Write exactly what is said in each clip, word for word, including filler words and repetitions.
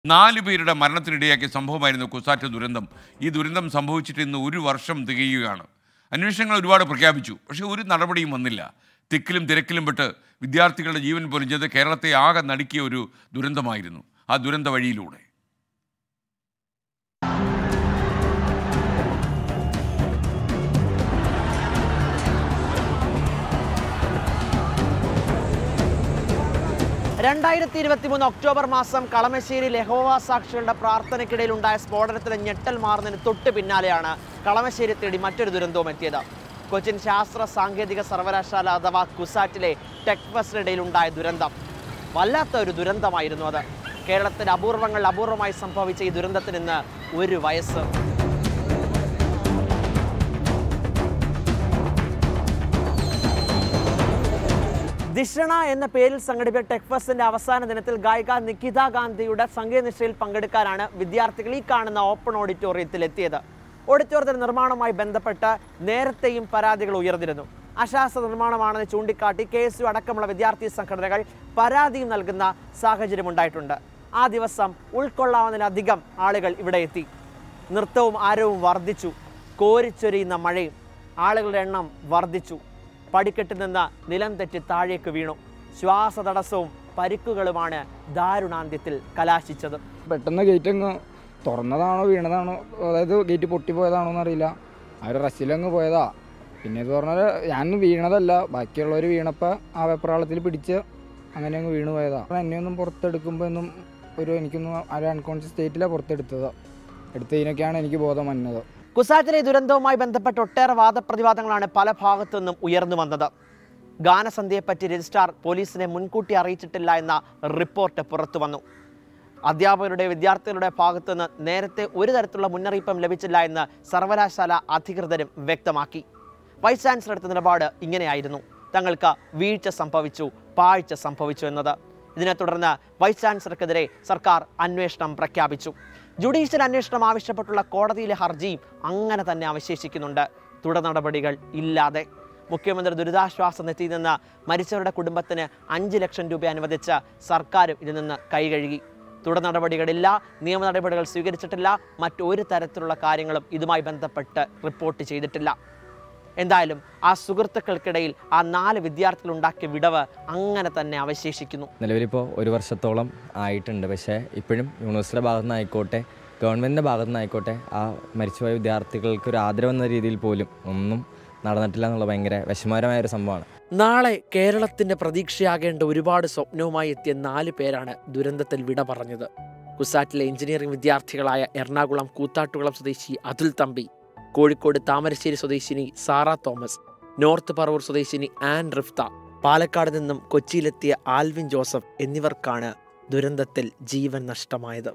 നാല് പേരുടെ മരണത്തിനിടയാക്കിയ സംഭവമായിരുന്നു കുസാറ്റ് ദുരന്തം. ഈ ദുരന്തം സംഭവിച്ചിട്ട് ഇന്ന് ഒരു വർഷം തികയുകയാണ്. അന്വേഷണങ്ങൾ ഒരുപാട് പ്രഖ്യാപിച്ചു, പക്ഷേ ഒരു നടപടിയും വന്നില്ല. തിക്കിലും തിരക്കിലും പെട്ട് വിദ്യാർത്ഥികളുടെ ജീവൻ പൊലിഞ്ഞത് കേരളത്തെ ആകെ നടുക്കിയ ഒരു ദുരന്തമായിരുന്നു. ആ ദുരന്ത വഴിയിലൂടെ രണ്ടായിരത്തി ഇരുപത്തി മൂന്ന് ഒക്ടോബർ മാസം കളമശ്ശേരിയിൽ യഹോവ സാക്ഷികളുടെ പ്രാർത്ഥനയ്ക്കിടയിൽ ഉണ്ടായ സ്ഫോടനത്തിലെ ഞെട്ടൽ മാറുന്നതിന് തൊട്ട് പിന്നാലെയാണ് കളമശ്ശേരി തേടി മറ്റൊരു ദുരന്തവും എത്തിയത്. കൊച്ചിൻ ശാസ്ത്ര സാങ്കേതിക സർവകലാശാല അഥവാ കുസാറ്റിലെ ടെക് ഫെസ്റ്റിനിടയിൽ ഉണ്ടായ ദുരന്തം വല്ലാത്ത ഒരു ദുരന്തമായിരുന്നു അത്. കേരളത്തിൽ അപൂർവങ്ങൾ അപൂർവമായി സംഭവിച്ച ഈ ദുരന്തത്തിന് ഇന്ന് ഒരു വയസ്സ്. ദിഷണ എന്ന പേരിൽ സംഘടിപ്പിച്ച ടെക് ഫെസ്റ്റിന്റെ അവസാന ദിനത്തിൽ ഗായിക നികിത ഗാന്ധിയുടെ സംഗീതനിഷ്ഠയിൽ പങ്കെടുക്കാനാണ് വിദ്യാർത്ഥികൾ ഈ കാണുന്ന ഓപ്പൺ ഓഡിറ്റോറിയത്തിൽ എത്തിയത്. ഓഡിറ്റോറിയത്തിന്റെ നിർമ്മാണവുമായി ബന്ധപ്പെട്ട് നേരത്തെയും പരാതികൾ ഉയർന്നിരുന്നു. അശാസ്ത്ര നിർമ്മാണമാണെന്ന് ചൂണ്ടിക്കാട്ടി കെ എസ് യു അടക്കമുള്ള വിദ്യാർത്ഥി സംഘടനകൾ പരാതിയും നൽകുന്ന സാഹചര്യം ഉണ്ടായിട്ടുണ്ട്. ആ ദിവസം ഉൾക്കൊള്ളാവുന്നതിലധികം ആളുകൾ ഇവിടെ എത്തി. നൃത്തവും ആരവവും വർദ്ധിച്ചു. കോരിച്ചൊരിയുന്ന മഴയും. ആളുകളുടെ എണ്ണം വർദ്ധിച്ചു. പടിക്കെട്ടിൽ നിന്ന് നിലം തെറ്റി താഴേക്ക് വീണു. ശ്വാസതടസ്സവും പരിക്കുകളുമാണ് ദാരുണാന്ത്യത്തിൽ കലാശിച്ചത്. പെട്ടെന്ന് ഗേറ്റ് അങ്ങ് തുറന്നതാണോ വീണതാണോ, അതായത് ഗേറ്റ് പൊട്ടിപ്പോയതാണോ എന്നറിയില്ല. ആ ഒരു റസ്സിലങ്ങ് പോയതാ. പിന്നെ ഇത് പറഞ്ഞാൽ ഞാൻ വീണതല്ല, ബാക്കിയുള്ളവർ വീണപ്പോൾ ആ വെപ്രാളത്തിൽ പിടിച്ച് അങ്ങനെ അങ്ങ് വീണു പോയതാ. എന്നെയൊന്നും പുറത്തെടുക്കുമ്പോൾ ഒന്നും ഒരു എനിക്കൊന്നും ഒരു അൺകോൺഷ്യസ് സ്റ്റേറ്റിലാണ് പുറത്തെടുത്തത്. എടുത്തതിനൊക്കെയാണ് എനിക്ക് ബോധം വന്നത്. കുസാറ്റിലെ ദുരന്തവുമായി ബന്ധപ്പെട്ട ഒട്ടേറെ വാദപ്രതിവാദങ്ങളാണ് പല ഭാഗത്തു നിന്നും ഉയർന്നു വന്നത്. ഗാനസന്ധ്യയെപ്പറ്റി രജിസ്ട്രാർ പോലീസിനെ മുൻകൂട്ടി അറിയിച്ചിട്ടില്ല എന്ന റിപ്പോർട്ട് പുറത്തു വന്നു. അധ്യാപകരുടെ വിദ്യാർത്ഥികളുടെ ഭാഗത്തു നിന്ന് നേരത്തെ ഒരു തരത്തിലുള്ള മുന്നറിയിപ്പും ലഭിച്ചില്ല എന്ന് സർവകലാശാല അധികൃതരും വ്യക്തമാക്കി. വൈസ് ചാൻസലർ എടുത്ത നിലപാട് ഇങ്ങനെയായിരുന്നു: തങ്ങൾക്ക് വീഴ്ച സംഭവിച്ചു, പാഴ്ച സംഭവിച്ചു എന്നത്. ഇതിനെ തുടർന്ന് വൈസ് ചാൻസലർക്കെതിരെ സർക്കാർ അന്വേഷണം പ്രഖ്യാപിച്ചു. ജുഡീഷ്യൽ അന്വേഷണം ആവശ്യപ്പെട്ടുള്ള കോടതിയിലെ ഹർജിയും അങ്ങനെ തന്നെ അവശേഷിക്കുന്നുണ്ട്, തുടർ നടപടികൾ ഇല്ലാതെ. മുഖ്യമന്ത്രി ദുരിതാശ്വാസ നിധിയിൽ നിന്ന് മരിച്ചവരുടെ കുടുംബത്തിന് അഞ്ച് ലക്ഷം രൂപ അനുവദിച്ച് സർക്കാരും ഇതിൽ നിന്ന് കൈകഴുകി. തുടർ നടപടികളില്ല, നിയമ നടപടികൾ സ്വീകരിച്ചിട്ടില്ല, മറ്റൊരു തരത്തിലുള്ള കാര്യങ്ങളും ഇതുമായി ബന്ധപ്പെട്ട് റിപ്പോർട്ട് ചെയ്തിട്ടില്ല. എന്തായാലും ആ സുഹൃത്തുക്കൾക്കിടയിൽ ആ നാല് വിദ്യാർത്ഥികൾ ഉണ്ടാക്കിയ വിടവ് അങ്ങനെ തന്നെ അവശേഷിക്കുന്നു. നിലവിലിപ്പോൾ ഒരു വർഷത്തോളം ആയിട്ടുണ്ട്. പക്ഷേ ഇപ്പോഴും യൂണിവേഴ്സിറ്റിയുടെ ഭാഗത്തു നിന്നായിക്കോട്ടെ ഗവൺമെൻറ്റിൻ്റെ ഭാഗത്തു നിന്നായിക്കോട്ടെ ആ മരിച്ചുപോയ വിദ്യാർത്ഥികൾക്ക് ഒരു ആദരവെന്ന രീതിയിൽ പോലും ഒന്നും നടന്നിട്ടില്ല എന്നുള്ള ഭയങ്കര വിഷമകരമായൊരു സംഭവമാണ്. നാളെ കേരളത്തിൻ്റെ പ്രതീക്ഷയാകേണ്ട ഒരുപാട് സ്വപ്നവുമായി എത്തിയ നാല് പേരാണ് ദുരന്തത്തിൽ വിട പറഞ്ഞത്. കുസാറ്റിലെ എഞ്ചിനീയറിംഗ് വിദ്യാർത്ഥികളായ എറണാകുളം കൂത്താട്ടുകുളം സ്വദേശി അതുൽ തമ്പി, കോഴിക്കോട് താമരശ്ശേരി സ്വദേശിനി സാറ തോമസ്, നോർത്ത് പറവൂർ സ്വദേശിനി ആൻ റിഫ്ത, പാലക്കാട് നിന്നും കൊച്ചിയിലെത്തിയ ആൽവിൻ ജോസഫ് എന്നിവർക്കാണ് ദുരന്തത്തിൽ ജീവൻ നഷ്ടമായത്.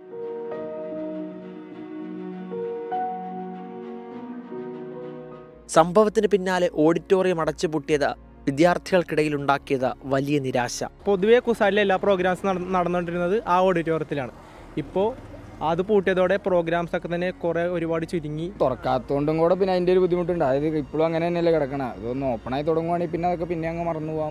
സംഭവത്തിന് പിന്നാലെ ഓഡിറ്റോറിയം അടച്ചുപൂട്ടിയത് വിദ്യാർത്ഥികൾക്കിടയിൽ ഉണ്ടാക്കിയത് വലിയ നിരാശ. പൊതുവെ കുസാറ്റിലെ എല്ലാ പ്രോഗ്രാംസും നടന്നുകൊണ്ടിരുന്നത് ആ ഓഡിറ്റോറിയത്തിലാണ്. ഇപ്പോൾ അത് പൂട്ടിയതോടെ പ്രോഗ്രാംസ് ഒക്കെ തന്നെ കുറെ ഒരുപാട് ചുരുങ്ങി. തുറക്കാത്തതുകൊണ്ടും കൂടെ പിന്നെ അതിൻ്റെ ഒരു ബുദ്ധിമുട്ടുണ്ട്. അതായത് ഇപ്പോഴും അങ്ങനെ തന്നെയല്ലേ കിടക്കണം. അതൊന്ന് ഓപ്പണായി തുടങ്ങുവാണെങ്കിൽ പിന്നെ അതൊക്കെ പിന്നെ അങ്ങ് മറന്നു പോകാം.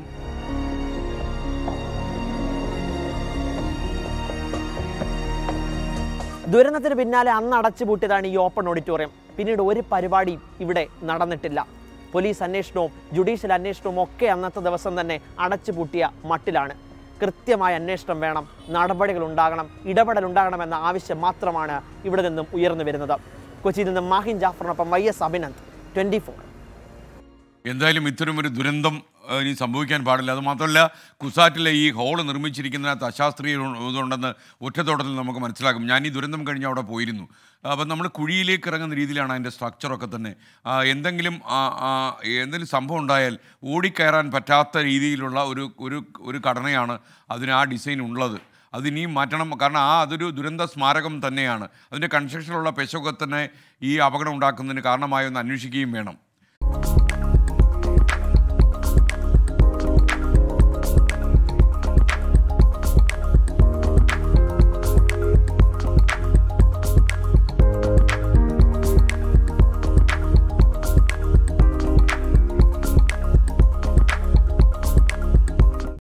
ദുരന്തത്തിന് പിന്നാലെ അന്ന് അടച്ചുപൂട്ടിയതാണ് ഈ ഓപ്പൺ ഓഡിറ്റോറിയം. പിന്നീട് ഒരു പരിപാടിയും ഇവിടെ നടന്നിട്ടില്ല. പോലീസ് അന്വേഷണവും ജുഡീഷ്യൽ അന്വേഷണവും ഒക്കെ അന്നത്തെ ദിവസം തന്നെ അടച്ചുപൂട്ടിയ മട്ടിലാണ്. കൃത്യമായ അന്വേഷണം വേണം, നടപടികൾ ഉണ്ടാകണം, ഇടപെടൽ ഉണ്ടാകണമെന്ന ആവശ്യം മാത്രമാണ് ഇവിടെ നിന്നും ഉയർന്നു വരുന്നത്. കൊച്ചിയിൽ നിന്നും മാഹിൻ ജാഫറിനൊപ്പം Y S Abhinand, twenty four. എന്തായാലും ഇത്തരമൊരു ദുരന്തം ഇനി സംഭവിക്കാൻ പാടില്ല. അതുമാത്രമല്ല, കുസാറ്റിലെ ഈ ഹോള് നിർമ്മിച്ചിരിക്കുന്നതിനകത്ത് അശാസ്ത്രീയതുണ്ടെന്ന് ഒറ്റത്തോട്ടത്തിൽ നമുക്ക് മനസ്സിലാക്കും. ഞാൻ ഈ ദുരന്തം കഴിഞ്ഞ് അവിടെ പോയിരുന്നു. അപ്പം നമ്മൾ കുഴിയിലേക്ക് ഇറങ്ങുന്ന രീതിയിലാണ് അതിൻ്റെ സ്ട്രക്ചറൊക്കെ തന്നെ. എന്തെങ്കിലും എന്തെങ്കിലും സംഭവം ഉണ്ടായാൽ ഓടിക്കയറാൻ പറ്റാത്ത രീതിയിലുള്ള ഒരു ഒരു ഒരു ഘടനയാണ് അതിന് ആ ഡിസൈൻ ഉള്ളത്. അതിനിയും മാറ്റണം. കാരണം ആ അതൊരു ദുരന്ത സ്മാരകം തന്നെയാണ്. അതിൻ്റെ കൺസ്ട്രക്ഷനിലുള്ള പെശകൊക്കെ തന്നെ ഈ അപകടം ഉണ്ടാക്കുന്നതിന് കാരണമായൊന്ന് അന്വേഷിക്കുകയും വേണം.